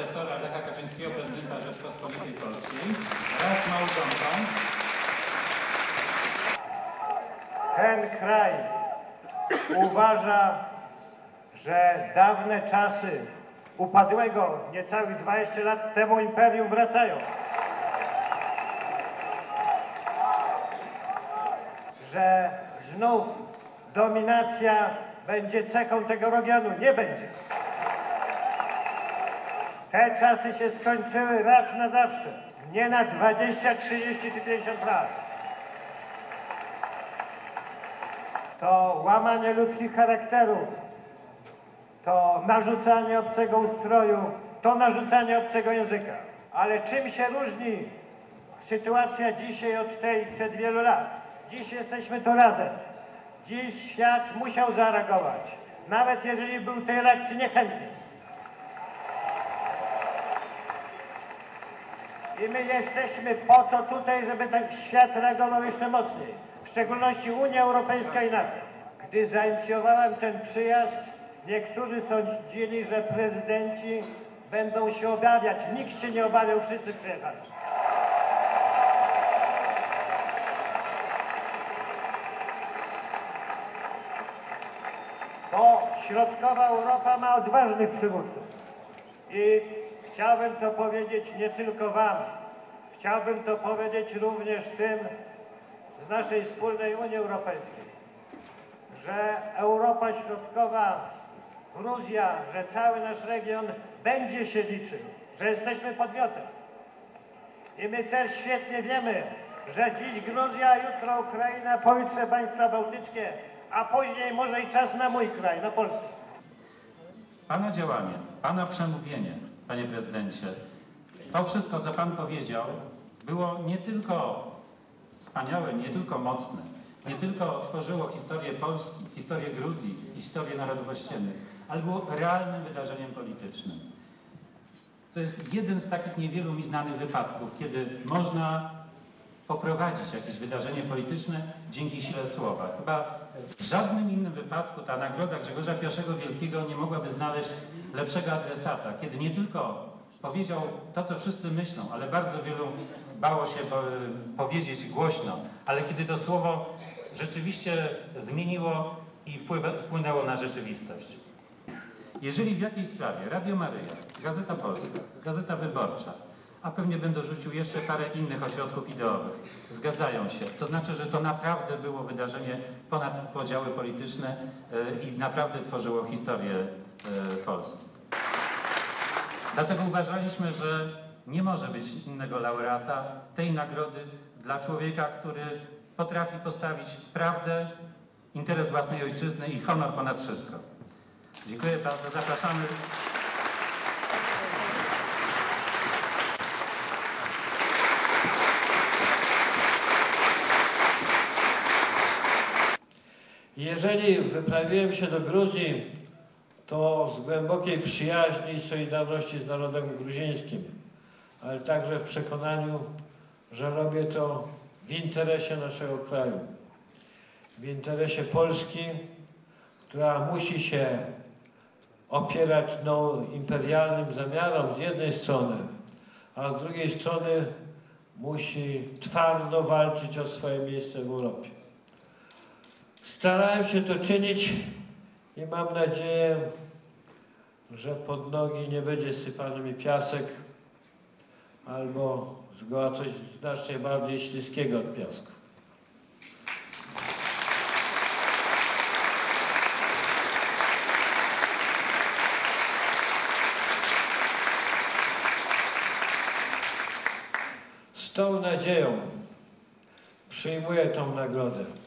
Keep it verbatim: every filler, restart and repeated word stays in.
profesora Lecha Kaczyńskiego, prezydenta Rzeczpospolitej Polskiej, wraz z małżonką. Ten kraj uważa, że dawne czasy upadłego niecałych dwadzieścia lat temu imperium wracają. Że znów dominacja będzie cechą tego regionu. Nie będzie. Te czasy się skończyły raz na zawsze. Nie na dwadzieścia, trzydzieści czy pięćdziesiąt lat. To łamanie ludzkich charakterów, to narzucanie obcego ustroju, to narzucanie obcego języka. Ale czym się różni sytuacja dzisiaj od tej przed wielu lat? Dziś jesteśmy tu razem. Dziś świat musiał zareagować, nawet jeżeli był tej reakcji niechętny. I my jesteśmy po to tutaj, żeby ten świat reagował jeszcze mocniej. W szczególności Unia Europejska i NATO. Gdy zainicjowałem ten przyjazd, niektórzy sądzili, że prezydenci będą się obawiać. Nikt się nie obawiał, wszyscy przyjechali. Bo środkowa Europa ma odważnych przywódców. I chciałbym to powiedzieć nie tylko wam. Chciałbym to powiedzieć również tym z naszej wspólnej Unii Europejskiej, że Europa Środkowa, Gruzja, że cały nasz region będzie się liczył, że jesteśmy podmiotem. I my też świetnie wiemy, że dziś Gruzja, jutro Ukraina, pojutrze państwa bałtyckie, a później może i czas na mój kraj, na Polskę. Pana działanie, Pana przemówienie, Panie Prezydencie, to wszystko, co Pan powiedział, było nie tylko wspaniałe, nie tylko mocne, nie tylko tworzyło historię Polski, historię Gruzji, historię narodów ościennych, ale było realnym wydarzeniem politycznym. To jest jeden z takich niewielu mi znanych wypadków, kiedy można poprowadzić jakieś wydarzenie polityczne dzięki sile słowa. Chyba w żadnym innym wypadku ta nagroda Grzegorza Pierwszego Wielkiego nie mogłaby znaleźć lepszego adresata, kiedy nie tylko powiedział to, co wszyscy myślą, ale bardzo wielu bało się powiedzieć głośno, ale kiedy to słowo rzeczywiście zmieniło i wpłynęło na rzeczywistość. Jeżeli w jakiejś sprawie Radio Maryja, Gazeta Polska, Gazeta Wyborcza, a pewnie będę rzucił jeszcze parę innych ośrodków ideowych, zgadzają się, to znaczy, że to naprawdę było wydarzenie ponad podziały polityczne i naprawdę tworzyło historię Polski. Dlatego uważaliśmy, że nie może być innego laureata tej nagrody dla człowieka, który potrafi postawić prawdę, interes własnej ojczyzny i honor ponad wszystko. Dziękuję bardzo, zapraszamy. Jeżeli wyprawiłem się do Gruzji, to z głębokiej przyjaźni i solidarności z narodem gruzińskim, ale także w przekonaniu, że robię to w interesie naszego kraju, w interesie Polski, która musi się opierać no, imperialnym zamiarom z jednej strony, a z drugiej strony musi twardo walczyć o swoje miejsce w Europie. Starałem się to czynić i mam nadzieję, że pod nogi nie będzie sypany mi piasek albo zgoła coś znacznie bardziej śliskiego od piasku. Z tą nadzieją przyjmuję tą nagrodę.